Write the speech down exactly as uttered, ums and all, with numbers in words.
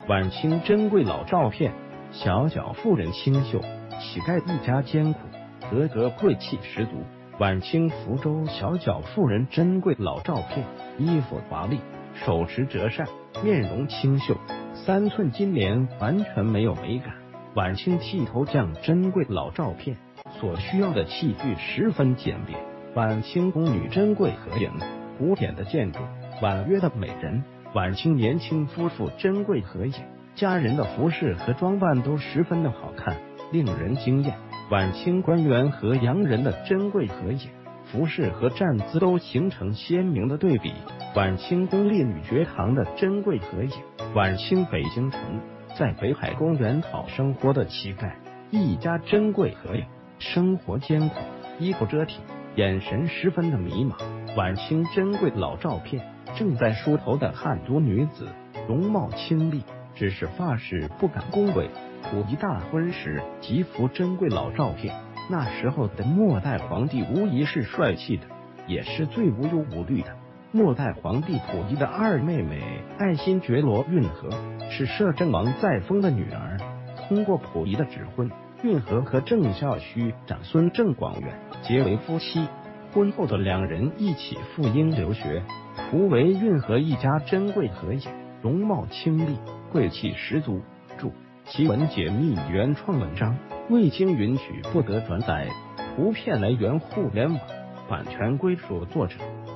晚清珍贵老照片，小脚妇人清秀，乞丐一家艰苦，格格贵气十足。晚清福州小脚妇人珍贵老照片，衣服华丽，手持折扇，面容清秀，三寸金莲完全没有美感。晚清剃头匠珍贵老照片，所需要的器具十分简便。晚清宫女珍贵合影，古典的建筑，婉约的美人。晚清年轻夫妇珍贵合影，家人的服饰和装扮都十分的好看，令人惊艳。晚清官员和洋人的珍贵合影，服饰和站姿都形成鲜明的对比。晚清公立女学堂的珍贵合影，晚清北京城在北海公园讨生活的乞丐一家珍贵合影，生活艰苦，衣不遮体，眼神十分的迷茫。晚清珍贵老照片，正在梳头的汉族女子，容貌清丽，只是发饰不敢恭维。溥仪大婚时极幅珍贵老照片，那时候的末代皇帝无疑是帅气的，也是最无忧无虑的。末代皇帝溥仪的二妹妹爱新觉罗运河是摄政王载沣的女儿，通过溥仪的指婚，运河和郑孝胥长孙郑广远结为夫妻。婚后的两人一起赴英留学，图为运河一家珍贵合影，容貌清丽，贵气十足。注：奇文解密原创文章，未经允许不得转载，图片来源互联网，版权归属作者。